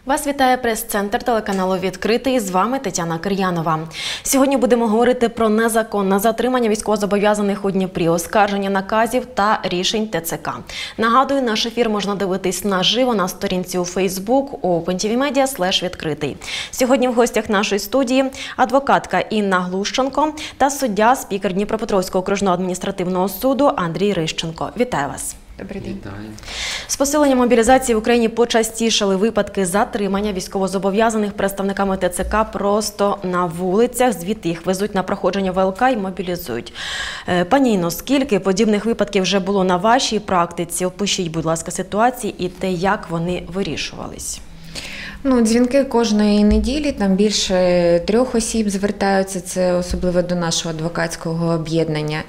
Вас вітає прес-центр телеканалу «Відкритий». З вами Тетяна Кир'янова. Сьогодні будемо говорити про незаконне затримання військовозобов'язаних у Дніпрі, оскарження наказів та рішень ТЦК. Нагадую, наш ефір можна дивитись наживо на сторінці у Facebook OpenTVMedia/відкритий. Сьогодні в гостях нашої студії адвокатка Інна Глущенко та суддя, спікер Дніпропетровського окружного адміністративного суду Андрій Рищенко. Вітаю вас. Добрий день. Вітаю. З посиленням мобілізації в Україні почастішали випадки затримання військовозобов'язаних представниками ТЦК просто на вулицях. Звідти їх везуть на проходження ВЛК і мобілізують. Пані Інно, скільки подібних випадків вже було на вашій практиці? Опишіть, будь ласка, ситуації і те, як вони вирішувались. Дзвінки кожної неділі, там більше 3 осіб звертаються, це особливо до нашого адвокатського об'єднання.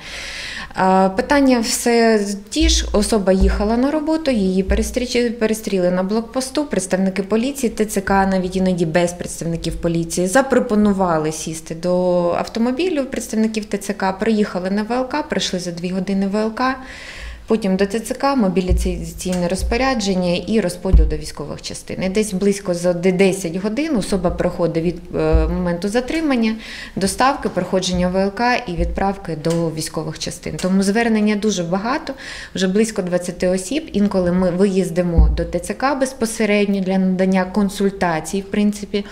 Питання все ті ж, особа їхала на роботу, її перестріли на блокпосту, представники поліції, ТЦК, навіть іноді без представників поліції, запропонували сісти до автомобілю представників ТЦК, приїхали на ВЛК, прийшли за 2 години ВЛК, потім до ТЦК, мобілізаційне розпорядження і розподіл до військових частин. І десь близько за 10 годин особа проходить від моменту затримання, доставки, проходження ВЛК і відправки до військових частин. Тому звернення дуже багато, вже близько 20 осіб. Інколи ми виїздимо до ТЦК безпосередньо для надання консультацій, в принципі.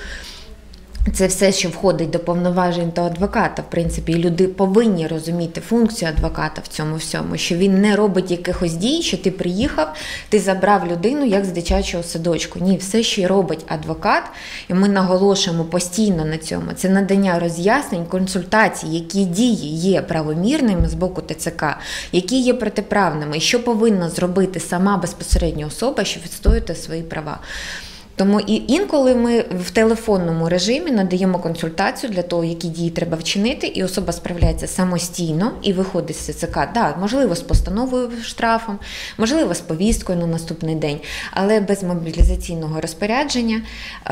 Це все, що входить до повноважень та адвоката, в принципі, і люди повинні розуміти функцію адвоката в цьому всьому, що він не робить якихось дій, що ти приїхав, ти забрав людину, як з дитячого садочку. Ні, все, що робить адвокат, і ми наголошуємо постійно на цьому, це надання роз'яснень, консультацій, які дії є правомірними з боку ТЦК, які є протиправними, і що повинна зробити сама безпосередньо особа, щоб відстояти свої права. Тому і інколи ми в телефонному режимі надаємо консультацію для того, які дії треба вчинити, і особа справляється самостійно і виходить з ТЦК. Да, можливо, з постановою штрафом, можливо, з повісткою на наступний день, але без мобілізаційного розпорядження.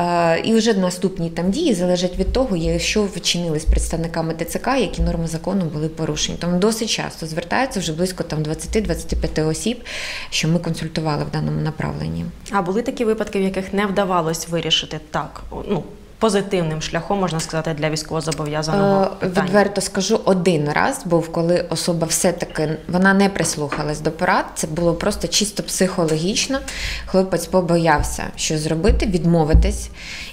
І вже наступні там дії залежать від того, що вчинили з представниками ТЦК, які норми закону були порушені. Тому досить часто звертаються вже близько 20-25 осіб, що ми консультували в даному направленні. А були такі випадки, в яких не вдавалось вирішити так, позитивним шляхом, можна сказати, для військовозобов'язаного питання? Відверто скажу, один раз був, коли особа все-таки, вона не прислухалась до порад, це було просто чисто психологічно. Хлопець побоявся, що зробити, відмовитись,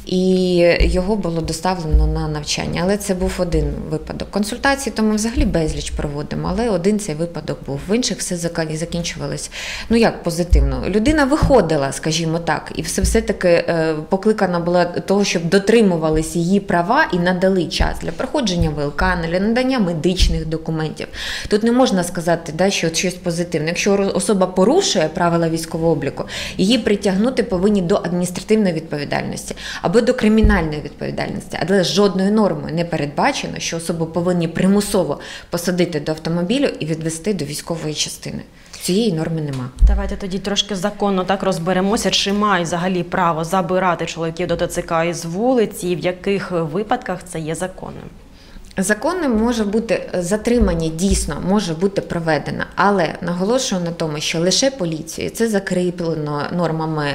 і його було доставлено на навчання. Але це був один випадок. Консультації то ми взагалі безліч проводимо, але один цей випадок був. В інших все закінчувалось, позитивно. Людина виходила, скажімо так, і все-таки покликана була того, щоб дотримувались її права і надали час для проходження ВЛК, для надання медичних документів. Тут не можна сказати, що щось позитивне. Якщо особа порушує правила військового обліку, її притягнути повинні до адміністративної відповідальності або до кримінальної відповідальності. Але жодною нормою не передбачено, що особу повинні примусово посадити до автомобілю і відвести до військової частини. Цієї норми нема. Давайте тоді трошки законно так розберемося, чи мають взагалі право забирати чоловіків до ТЦК із вулиці, і в яких випадках це є законним. Законним може бути затримання, дійсно, може бути проведено, але наголошую на тому, що лише поліцією, це закріплено нормами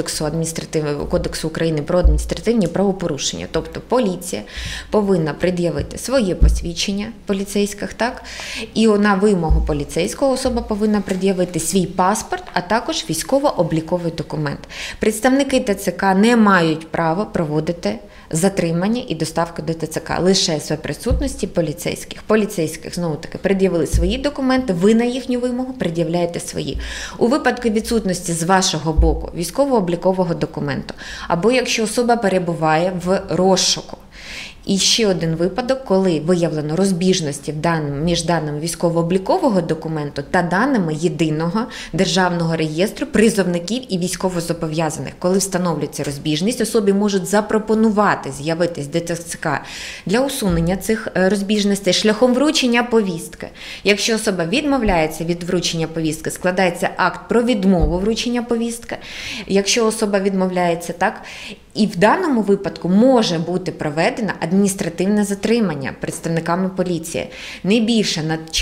Кодексу України про адміністративні правопорушення. Тобто поліція повинна пред'явити своє посвідчення поліцейських, так? І на вимогу поліцейського особа повинна пред'явити свій паспорт, а також військово-обліковий документ. Представники ТЦК не мають права проводити затримання і доставки до ТЦК лише з присутності поліцейських. Поліцейських, знову-таки, пред'явили свої документи, ви на їхню вимогу пред'являєте свої. У випадку відсутності з вашого боку військово-облікового документу, або якщо особа перебуває в розшуку. І ще один випадок, коли виявлено розбіжності між даними військово-облікового документу та даними єдиного державного реєстру призовників і військовозобов'язаних. Коли встановлюється розбіжність, особі можуть запропонувати з'явитись до ТЦК для усунення цих розбіжностей шляхом вручення повістки. Якщо особа відмовляється від вручення повістки, складається акт про відмову вручення повістки. Якщо особа відмовляється, так, І в даному випадку може бути проведено адміністративне затримання представниками поліції. Не більше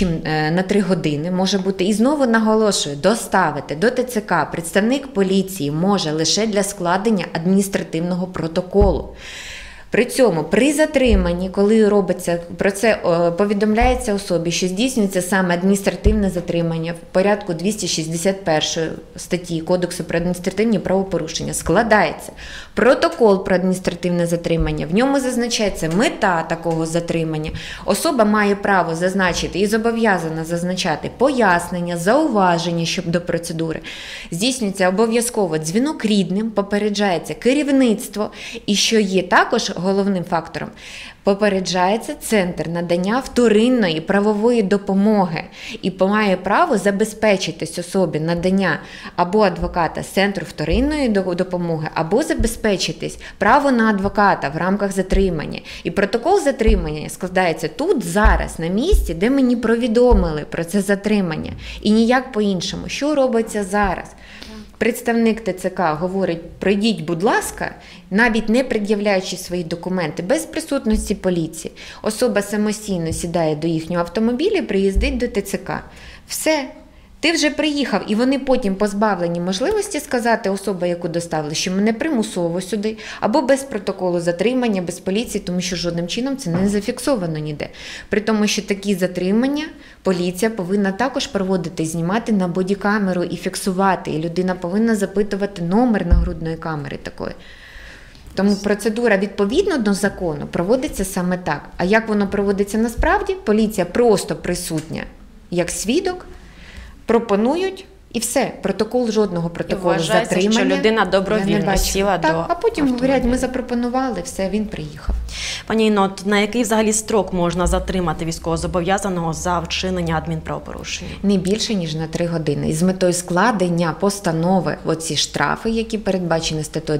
на 3 години може бути. І знову наголошую, доставити до ТЦК представник поліції може лише для складення адміністративного протоколу. При цьому, при затриманні, коли робиться, про це повідомляється особі, що здійснюється саме адміністративне затримання в порядку 261 статті Кодексу про адміністративні правопорушення, складається протокол про адміністративне затримання, в ньому зазначається мета такого затримання. Особа має право зазначити і зобов'язана зазначати пояснення, зауваження щодо процедури. Здійснюється обов'язково дзвінок рідним, попереджається керівництво і, що є також головним фактором, попереджається центр надання вторинної правової допомоги і має право забезпечитись особі надання або адвоката з центру вторинної допомоги, або забезпечитись право на адвоката в рамках затримання. І протокол затримання складається тут, зараз, на місці, де мені повідомили про це затримання. І ніяк по-іншому. Що робиться зараз? Представник ТЦК говорить, пройдіть, будь ласка, навіть не пред'являючи свої документи, без присутності поліції. Особа самостійно сідає до їхнього автомобіля і приїздить до ТЦК. Все. Ти вже приїхав, і вони потім позбавлені можливості сказати особі, яку доставили, що мене примусово сюди, або без протоколу затримання, без поліції, тому що жодним чином це не зафіксовано ніде. При тому, що такі затримання поліція повинна також проводити, знімати на бодікамеру і фіксувати, і людина повинна запитувати номер нагрудної камери такої. Тому процедура відповідно до закону проводиться саме так. А як воно проводиться насправді? Поліція просто присутня як свідок, пропонують і все. Жодного протоколу затримання. Що людина добровільно сіла до а потім автомобіля. говорять, ми запропонували, все, він приїхав. Пані Інно, на який взагалі строк можна затримати військовозобов'язаного за вчинення адмінправопорушення? Не більше, ніж на 3 години. І з метою складення постанови, оці штрафи, які передбачені статтею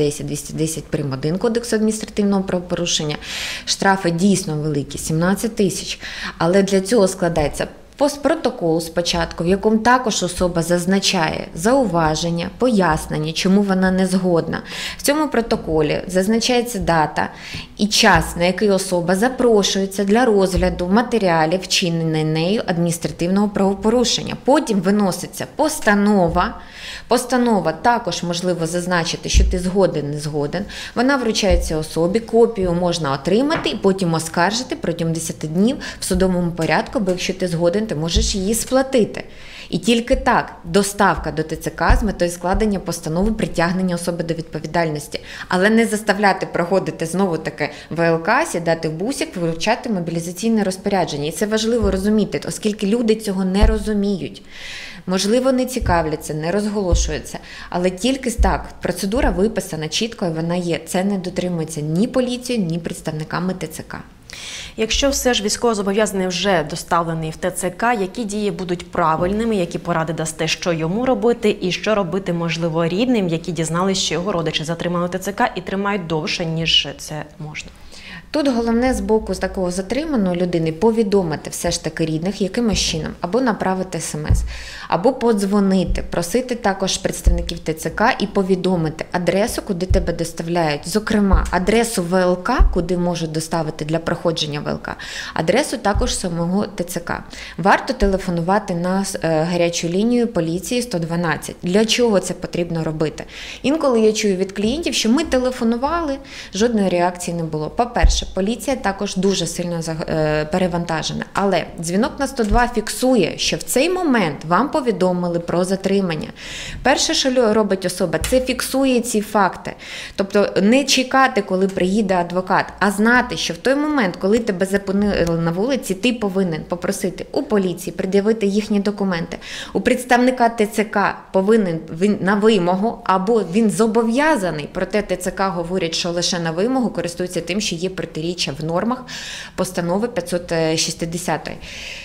210 прим. 1 Кодексу адміністративного правопорушення, штрафи дійсно великі, 17 тисяч. Але для цього складається протокол спочатку, в якому також особа зазначає зауваження, пояснення, чому вона не згодна. В цьому протоколі зазначається дата і час, на який особа запрошується для розгляду матеріалів, вчиненої нею адміністративного правопорушення. Потім виноситься постанова. Постанова також можливо зазначити, що ти згоден, не згоден. Вона вручається особі, копію можна отримати і потім оскаржити протягом 10 днів в судовому порядку, бо якщо ти згоден, ти можеш її сплатити. І тільки так доставка до ТЦК з метою складення постанови притягнення особи до відповідальності. Але не заставляти проходити знову таке ВЛК, сідати в бусик, вручати мобілізаційне розпорядження. І це важливо розуміти, оскільки люди цього не розуміють. Можливо, не цікавляться, не розголошуються, але тільки так, процедура виписана чітко і вона є. Це не дотримується ні поліцією, ні представниками ТЦК. Якщо все ж військовозобов'язаний вже доставлений в ТЦК, які дії будуть правильними, які поради дасте, що йому робити і що робити, можливо, рідним, які дізналися, що його родичі затримали в ТЦК і тримають довше, ніж це можна? Тут головне з боку з такого затриманої людини повідомити все ж таки рідних якимось чином, або направити смс, або подзвонити, просити також представників ТЦК і повідомити адресу, куди тебе доставляють, зокрема адресу ВЛК, куди можуть доставити для проходження ВЛК, адресу також самого ТЦК. Варто телефонувати на гарячу лінію поліції 112. Для чого це потрібно робити? Інколи я чую від клієнтів, що ми телефонували, жодної реакції не було. По-перше, поліція також дуже сильно перевантажена, але дзвінок на 102 фіксує, що в цей момент вам повідомили про затримання. Перше, що робить особа, це фіксує ці факти. Тобто не чекати, коли приїде адвокат, а знати, що в той момент, коли тебе зупинили на вулиці, ти повинен попросити у поліції пред'явити їхні документи. У представника ТЦК повинен він на вимогу, або він зобов'язаний, проте ТЦК говорять, що лише на вимогу користується тим, що є протиріччя в нормах постанови 560.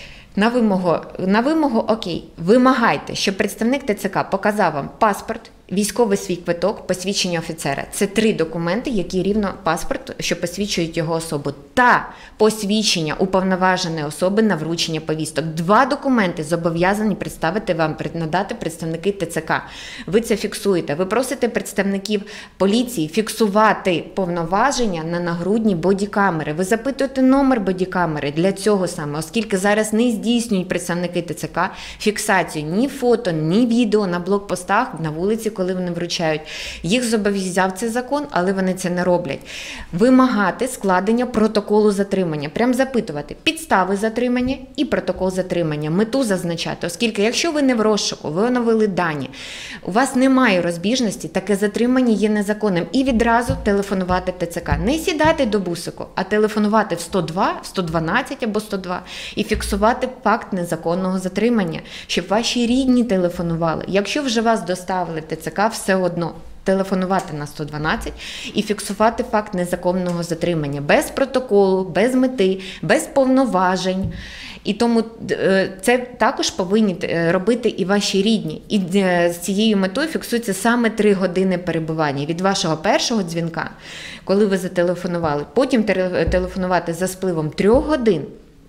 На вимогу, окей, вимагайте, щоб представник ТЦК показав вам паспорт, військовий свій квиток, посвідчення офіцера. Це 3 документи, які рівно паспорт, що посвідчують його особу. Та посвідчення уповноваженої особи на вручення повісток. 2 документи зобов'язані представити вам, надати представники ТЦК. Ви це фіксуєте. Ви просите представників поліції фіксувати повноваження на нагрудні бодікамери. Ви запитуєте номер бодікамери для цього саме, оскільки зараз не здійснюють представники ТЦК фіксацію ні фото, ні відео на блокпостах, на вулиці, коли вони вручають. Їх зобов'язав цей закон, але вони це не роблять. Вимагати складення протоколу затримання. Прям запитувати підстави затримання і протокол затримання. Мету зазначати, оскільки якщо ви не в розшуку, ви оновили дані, у вас немає розбіжності, таке затримання є незаконним. І відразу телефонувати ТЦК. Не сідати до бусику, а телефонувати в 102, 112 або 102 і фіксувати факт незаконного затримання, щоб ваші рідні телефонували. Якщо вже вас доставили ТЦК, все одно телефонувати на 112 і фіксувати факт незаконного затримання без протоколу, без мети, без повноважень. І тому це також повинні робити і ваші рідні. І з цією метою фіксується саме 3 години перебування від вашого першого дзвінка, коли ви зателефонували, потім телефонувати за спливом 3 годин,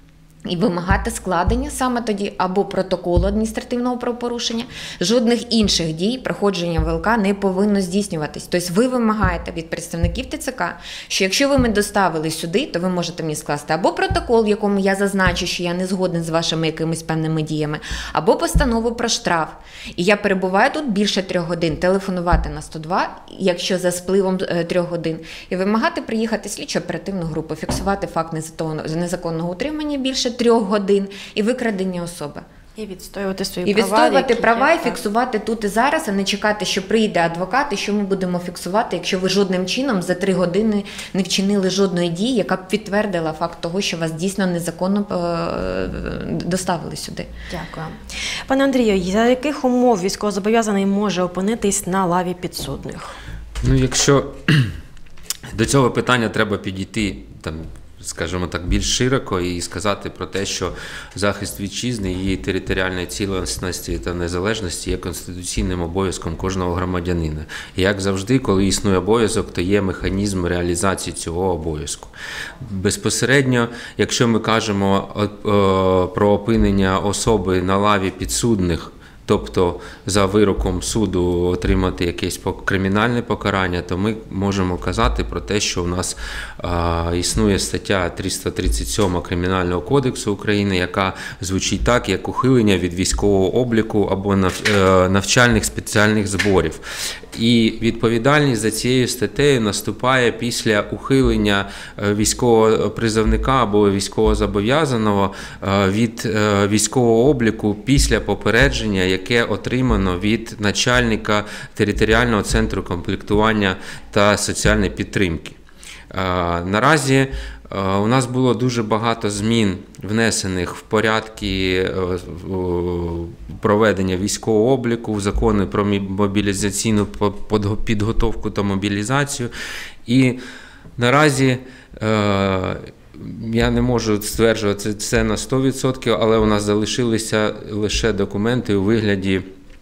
і вимагати складення саме тоді або протоколу адміністративного правопорушення, жодних інших дій проходження ВЛК не повинно здійснюватись. Тобто ви вимагаєте від представників ТЦК, що якщо ви мене доставили сюди, то ви можете мені скласти або протокол, в якому я зазначу, що я не згоден з вашими якимись певними діями, або постанову про штраф. І я перебуваю тут більше 3 годин, телефонувати на 102, якщо за спливом 3 годин, і вимагати приїхати слідчо-оперативну групу, фіксувати факт незаконного утримання більше 3 годин і викрадення особи. І відстоювати свої І права. відстоювати права і фіксувати тут і зараз, а не чекати, що прийде адвокат і що ми будемо фіксувати, якщо ви жодним чином за 3 години не вчинили жодної дії, яка б підтвердила факт того, що вас дійсно незаконно доставили сюди. Дякую. Пане Андрію, за яких умов військовозобов'язаний може опинитись на лаві підсудних? Ну, якщо до цього питання треба підійти, там, скажімо так, більш широко і сказати про те, що захист вітчизни, її територіальної цілісності та незалежності є конституційним обов'язком кожного громадянина. І як завжди, коли існує обов'язок, то є механізм реалізації цього обов'язку. Безпосередньо, якщо ми кажемо про опинення особи на лаві підсудних, тобто за вироком суду отримати якесь кримінальне покарання, то ми можемо казати про те, що у нас існує стаття 337 Кримінального кодексу України, яка звучить так, як ухилення від військового обліку або навчальних спеціальних зборів. І відповідальність за цією статтею наступає після ухилення військового призовника або військовозобов'язаного від військового обліку після попередження, яке отримано від начальника територіального центру комплектування та соціальної підтримки. Наразі у нас було дуже багато змін, внесених в порядки проведення військового обліку, в закони про мобілізаційну підготовку та мобілізацію. І наразі я не можу стверджувати це на 100%, але у нас залишилися лише документи у вигляді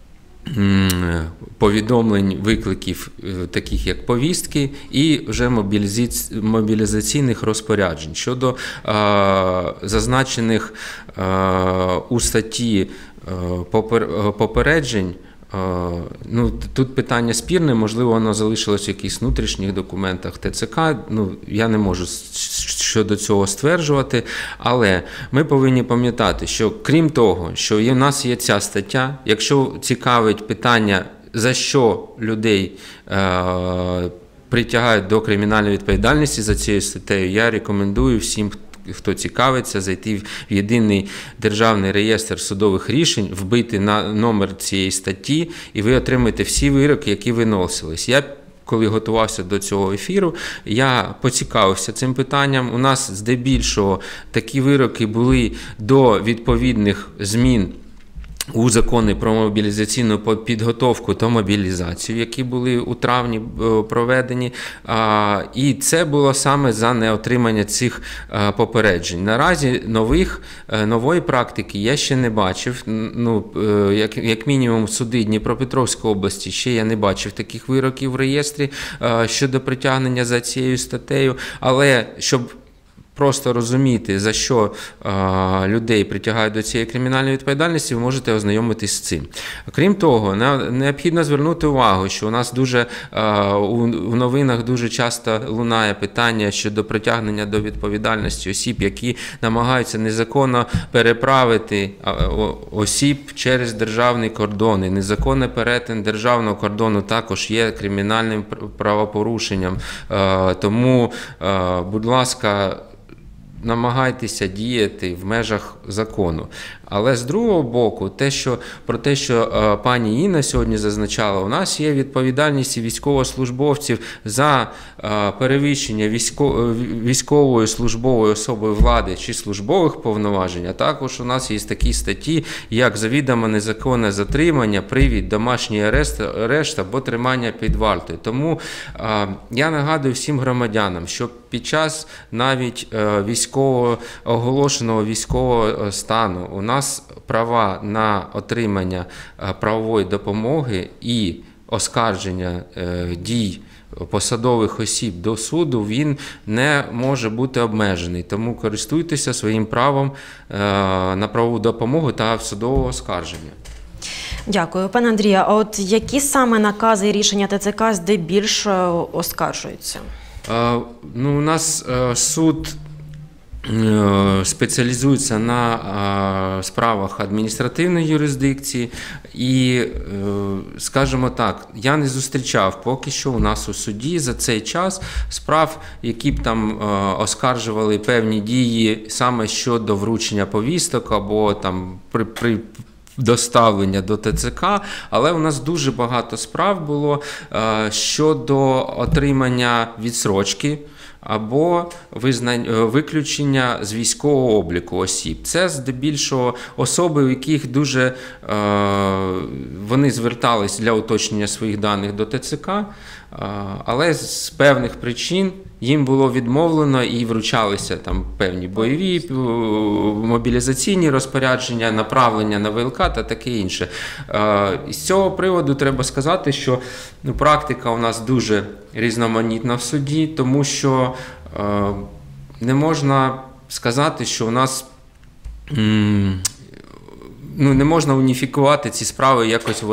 повідомлень, викликів, таких як повістки, і вже мобілізаційних розпоряджень. Щодо зазначених у статті попереджень, ну, тут питання спірне, можливо, воно залишилось в якихось внутрішніх документах ТЦК, ну, я не можу щодо цього стверджувати, але ми повинні пам'ятати, що крім того, що у нас є ця стаття, якщо цікавить питання, за що людей притягають до кримінальної відповідальності за цією статтею, я рекомендую всім, хто цікавиться, зайти в єдиний державний реєстр судових рішень, вбити на номер цієї статті, і ви отримаєте всі вироки, які виносились. Я, коли готувався до цього ефіру, я поцікавився цим питанням. У нас здебільшого такі вироки були до відповідних змін у закони про мобілізаційну підготовку та мобілізацію, які були у травні проведені, і це було саме за неотримання цих попереджень. Наразі нової практики я ще не бачив, як мінімум суди Дніпропетровської області ще я не бачив таких вироків в реєстрі щодо притягнення за цією статтею, але щоб просто розуміти, за що людей притягають до цієї кримінальної відповідальності, ви можете ознайомитись з цим. Крім того, необхідно звернути увагу, що у нас у новинах дуже часто лунає питання щодо притягнення до відповідальності осіб, які намагаються незаконно переправити осіб через державний кордон. І незаконний перетин державного кордону також є кримінальним правопорушенням. Тому, будь ласка, намагайтеся діяти в межах закону. Але з другого боку, про те, що пані Інна сьогодні зазначала, у нас є відповідальність військовослужбовців за перевищення військовою службовою особою влади чи службових повноважень, а також у нас є такі статті, як завідомо незаконне затримання, привід, домашній арешт або тримання під вартою. Тому я нагадую всім громадянам, що під час навіть оголошеного військового стану у нас права на отримання правової допомоги і оскарження дій посадових осіб до суду, він не може бути обмежений. Тому користуйтеся своїм правом на правову допомогу та судового оскарження. Дякую. Пане Андрію, а от які саме накази і рішення ТЦК здебільшого оскаржуються? У нас суд спеціалізується на справах адміністративної юрисдикції і, скажімо так, я не зустрічав поки що у нас у суді за цей час справ, які б там оскаржували певні дії саме щодо вручення повісток або там при доставлення до ТЦК, але у нас дуже багато справ було щодо отримання відстрочки або виключення з військового обліку осіб. Це здебільшого особи, у яких вони звертались для уточнення своїх даних до ТЦК, але з певних причин їм було відмовлено і вручалися там певні бойові, мобілізаційні розпорядження, направлення на ВЛК та таке інше. З цього приводу треба сказати, що практика у нас дуже різноманітна в суді, тому що не можна сказати, що у нас не можна уніфікувати ці справи якось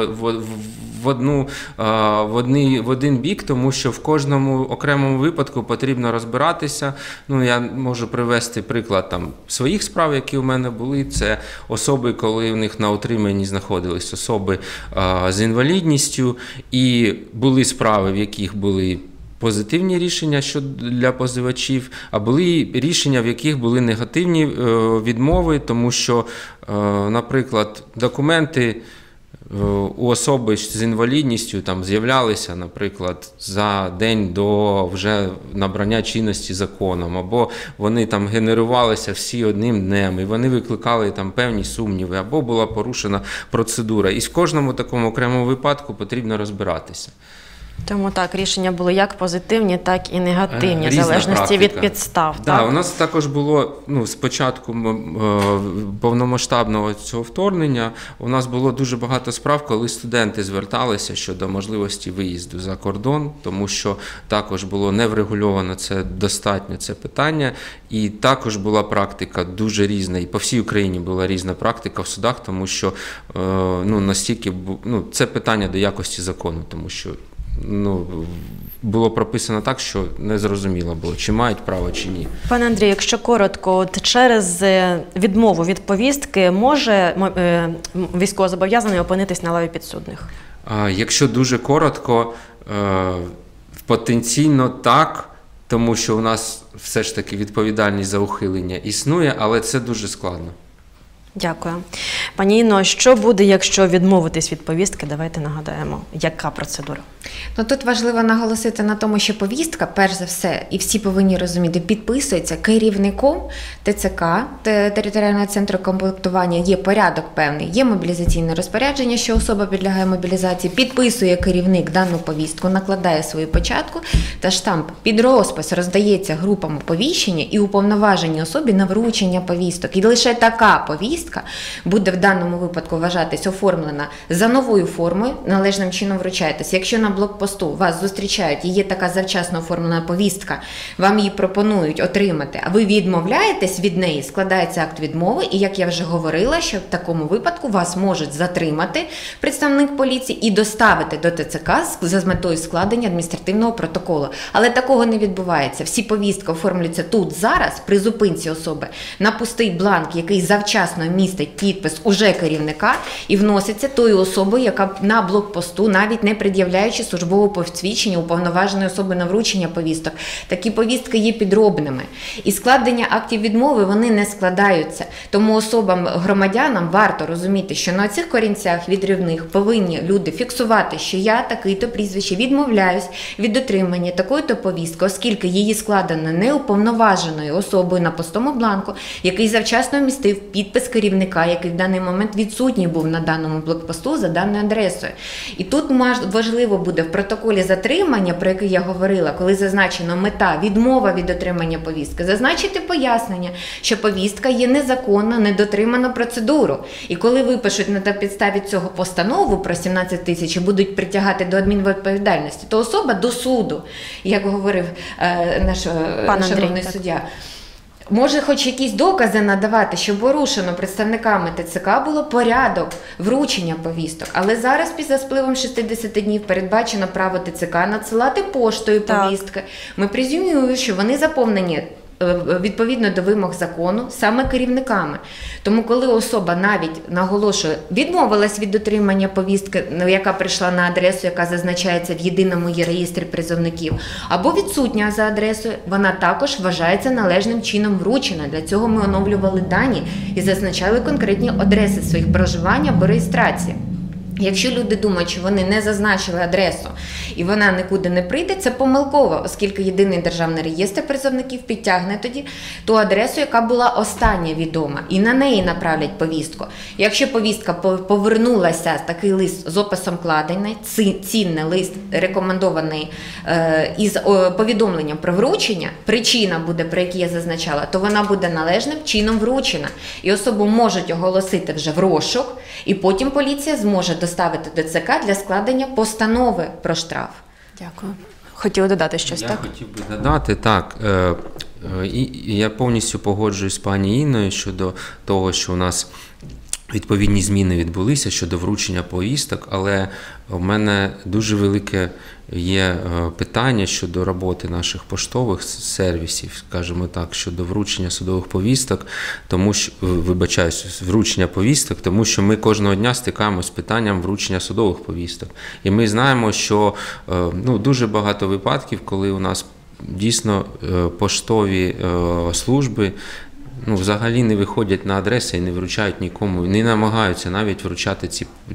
в один бік, тому що в кожному окремому випадку потрібно розбиратися. Я можу привести приклад своїх справ, які у мене були. Це особи, коли у них на утриманні знаходились особи з інвалідністю, і були справи, в яких були позитивні рішення для позивачів, а були рішення, в яких були негативні відмови, тому що, наприклад, документи у особи з інвалідністю з'являлися, наприклад, за день до вже набрання чинності законом, або вони генерувалися всі одним днем, і вони викликали певні сумніви, або була порушена процедура. І в кожному такому окремому випадку потрібно розбиратися. Тому так, рішення були як позитивні, так і негативні, в залежності від підстав. Так, у нас також було, з початку повномасштабного цього вторгнення, у нас було дуже багато справ, коли студенти зверталися щодо можливості виїзду за кордон, тому що також було не врегульовано це питання, і також була практика дуже різна, і по всій Україні була різна практика в судах, тому що настільки, це питання до якості закону, тому що було прописано так, що не зрозуміло було, чи мають право, чи ні. Пане Андрію, якщо коротко, через відмову від повістки може військовозобов'язаний опинитись на лаві підсудних? Якщо дуже коротко, потенційно так, тому що у нас все ж таки відповідальність за ухилення існує, але це дуже складно. Дякую. Пані Інно, що буде, якщо відмовитись від повістки? Давайте нагадаємо, яка процедура? Ну, тут важливо наголосити на тому, що повістка, перш за все, і всі повинні розуміти, підписується керівником ТЦК, територіального центру комплектування, є порядок певний, є мобілізаційне розпорядження, що особа підлягає мобілізації, підписує керівник дану повістку, накладає свою печатку та штамп. Під розпис роздається групам оповіщення і уповноваженій особі на вручення повісток. І лише така повістка буде в даному випадку вважатись оформлена за новою формою, належним чином вручаєтесь. Якщо на блокпосту вас зустрічають і є така завчасно оформлена повістка, вам її пропонують отримати, а ви відмовляєтесь від неї, складається акт відмови, і, як я вже говорила, що в такому випадку вас можуть затримати представник поліції і доставити до ТЦК за метою складення адміністративного протоколу. Але такого не відбувається. Всі повістки оформлюються тут, зараз, при зупинці особи, на пустий бланк, який завчасно містить підпис уже керівника, і вноситься тою особою, яка на блокпосту, навіть не пред'являючи службове посвідчення уповноваженої особи на вручення повісток. Такі повістки є підробними. І складення актів відмови, вони не складаються. Тому особам, громадянам варто розуміти, що на цих корінцях відривних повинні люди фіксувати, що я такий-то прізвище відмовляюсь від отримання такої-то повістки, оскільки її складено неуповноваженою особою на пустому бланку, який завчасно містив підпис керівника, який в даний момент відсутній був на даному блокпосту за даною адресою. І тут важливо буде в протоколі затримання, про який я говорила, коли зазначено мета, відмова від отримання повістки, зазначити пояснення, що повістка є незаконна, недотримана процедуру. І коли випишуть на підставі цього постанову про 17 тисяч і будуть притягати до адмінвідповідальності, то особа до суду, як говорив наш шановний суддя, може хоч якісь докази надавати, що порушено представниками ТЦК було порядок вручення повісток. Але зараз після спливом 60 днів передбачено право ТЦК надсилати поштою повістки. Ми презюмуємо, що вони заповнені відповідно до вимог закону саме керівниками. Тому коли особа навіть, наголошує, відмовилась від отримання повістки, яка прийшла на адресу, яка зазначається в єдиному реєстрі призовників, або відсутня за адресою, вона також вважається належним чином вручена. Для цього ми оновлювали дані і зазначали конкретні адреси своїх проживання або реєстрації. Якщо люди думають, що вони не зазначили адресу і вона нікуди не прийде, це помилково, оскільки єдиний державний реєстр призовників підтягне тоді ту адресу, яка була остання відома, і на неї направлять повістку. Якщо повістка повернулася, такий лист з описом кладення, цінний лист, рекомендований із повідомленням про вручення, причина буде, про яку я зазначала, то вона буде належним чином вручена. І особу можуть оголосити вже в розшук, і потім поліція зможе доставити до ЦК для складення постанови про штраф. Дякую. Хотіли додати щось, так? Я хотів би додати, так. І я повністю погоджуюсь з пані Інною щодо того, що у нас відповідні зміни відбулися щодо вручення повісток, але в мене дуже велике є питання щодо роботи наших поштових сервісів, скажімо так, щодо вручення судових повісток, тому що, вибачаюсь, вручення повісток, тому що ми кожного дня стикаємося з питанням вручення судових повісток. І ми знаємо, що дуже багато випадків, коли у нас дійсно поштові служби взагалі не виходять на адреси і не вручають нікому, не намагаються навіть вручати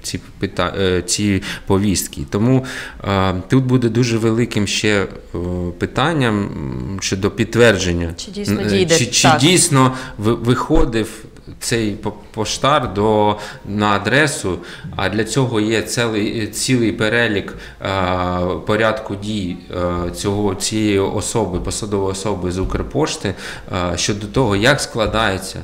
ці повістки. Тому тут буде дуже великим ще питанням щодо підтвердження, чи дійсно дійде, чи дійсно виходив цей поштар на адресу, а для цього є цілий перелік порядку дій цієї особи, посадової особи з Укрпошти щодо того, як складається,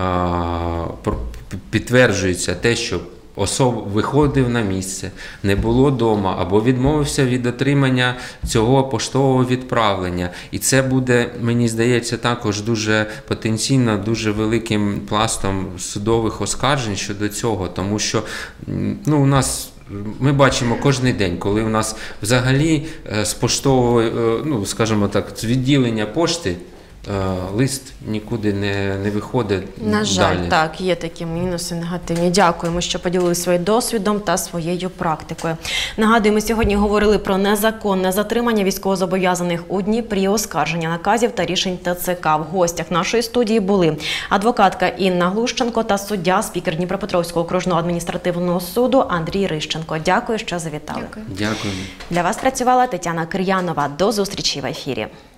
підтверджується те, що особа виходив на місце, не було вдома або відмовився від отримання цього поштового відправлення. І це буде, мені здається, також дуже потенційно, дуже великим пластом судових оскаржень щодо цього, тому що у нас ми бачимо кожен день, коли у нас взагалі з поштової, скажімо так, з відділення пошти лист нікуди не виходить На жаль, далі. так, є такі мінуси негативні. Дякуємо, що поділилися своїм досвідом та своєю практикою. Нагадуємо, сьогодні говорили про незаконне затримання військовозобов'язаних у Дніпрі, оскарження наказів та рішень ТЦК. В гостях нашої студії були адвокатка Інна Глущенко та суддя, спікер Дніпропетровського окружного адміністративного суду Андрій Рищенко. Дякую, що завітали. Дякую. Дякую. Для вас працювала Тетяна Кир'янова. До зустрічі в ефірі.